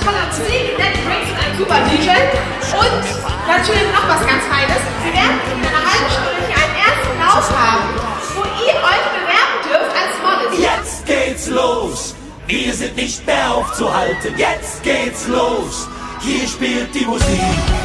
tolle Musik, nette Drinks und ein super DJ. Und natürlich noch was ganz Feines. Wir werden in einer halben Stunde hier einen ersten Lauf haben, wo ihr euch bewerben dürft als Models. Jetzt geht's los! Wir sind nicht mehr aufzuhalten. Jetzt geht's los! Hier spielt die Musik.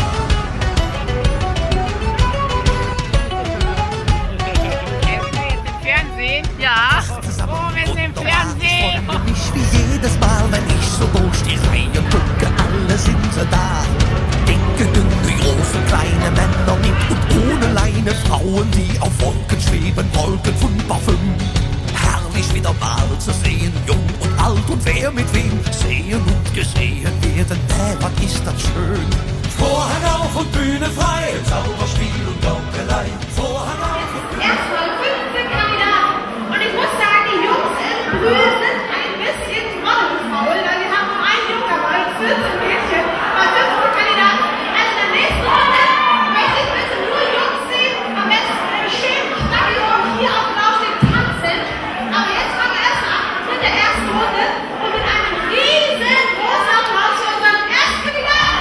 Ja. Oh, wir sind im Fernsehen. Nicht wie jedes Mal, wenn ich so durch die Reihe gucke, alle sind sie da. Dicke, dünne, große, kleine Männer mit und ohne Leine, Frauen, die auf Wolken schweben, Wolken von Parfüm. Herrlich wieder mal zu sehen, jung und alt und wer mit wem, sehen und gesehen werden, was ist das schön. Vorhang auf und Bühne frei, Zauberspiel und Gaukelei. Vorhang auf und Erstmal 15 Kandidaten. Und ich muss sagen, die Jungs in Brühl sind ein bisschen trommelfaul, weil wir haben nur einen Jungen dabei, 14 Mädchen, bei 15 Kandidaten. Also in der nächsten Runde möchte ich bitte nur Jungs sehen, am besten schön Stadion hier auf dem Laufsteg tanzen. Aber jetzt fangen wir erstmal an mit der ersten Runde und mit einem riesengroßen Applaus für unseren ersten Kandidaten.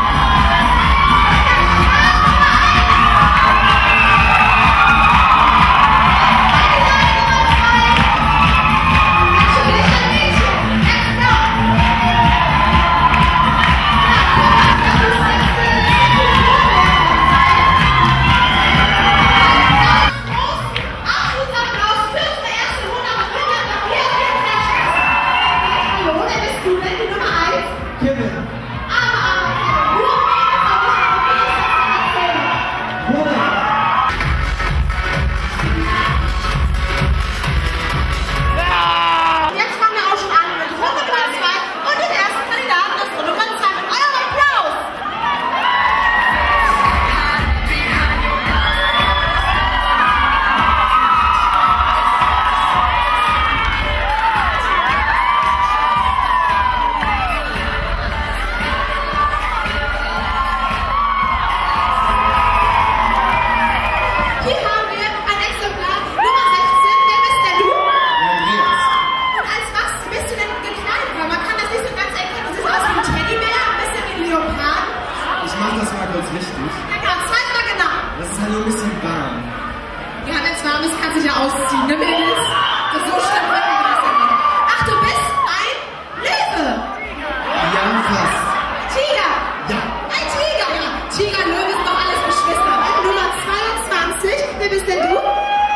Ausziehen, ne Mädels? Das ist so schlimm, wenn wir das nicht. Ach, du bist ein Löwe! Ja, fast. Tiger! Ja. Ein Tiger, ja. Tiger, Löwe sind doch alles Geschwister. Nummer 22, wer bist denn du?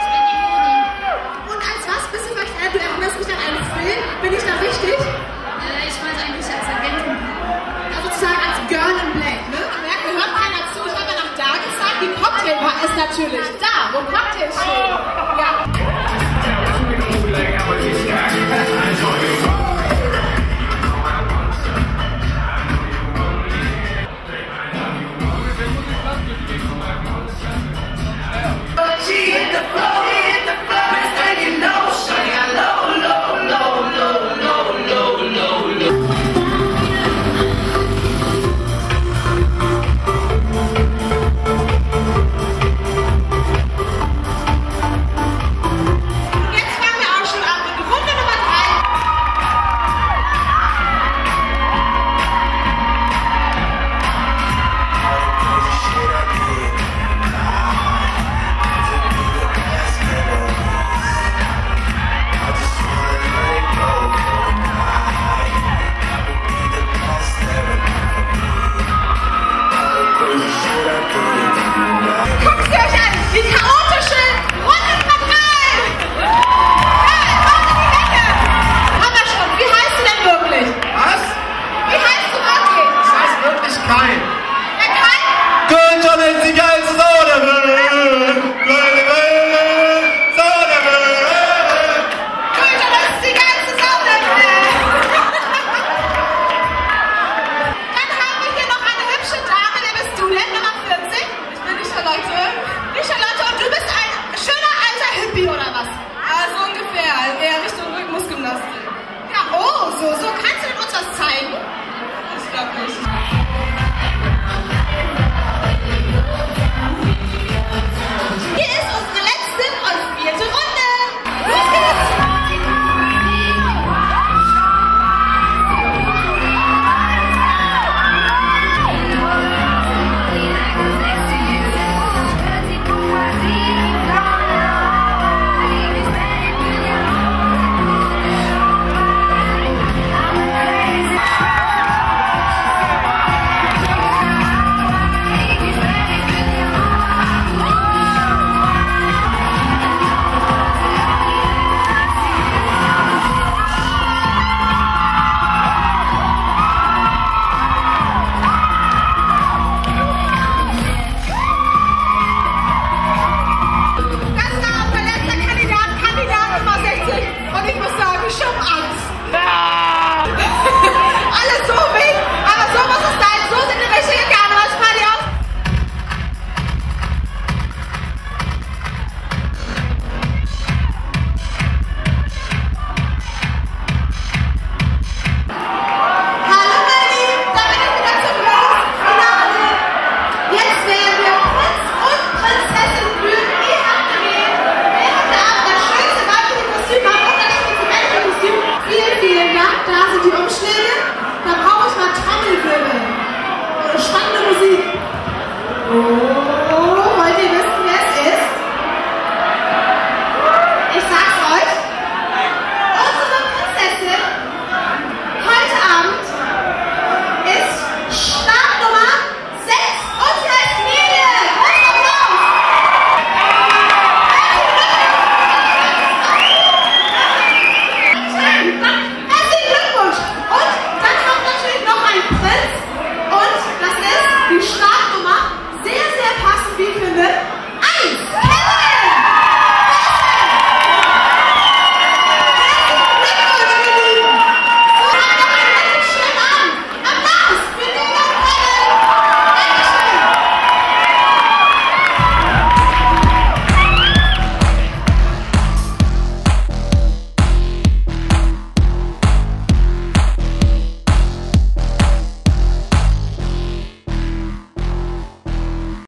Und als was bist du verkleidet? Du erinnerst mich an einen Film. Bin ich da richtig? Ich wollte eigentlich als Agentin. Ja, sozusagen als Girl in Black, ne? Man merkt, wir hören keiner zu. Ich habe ja nach da gezeigt. Die Cocktailbar ist natürlich da.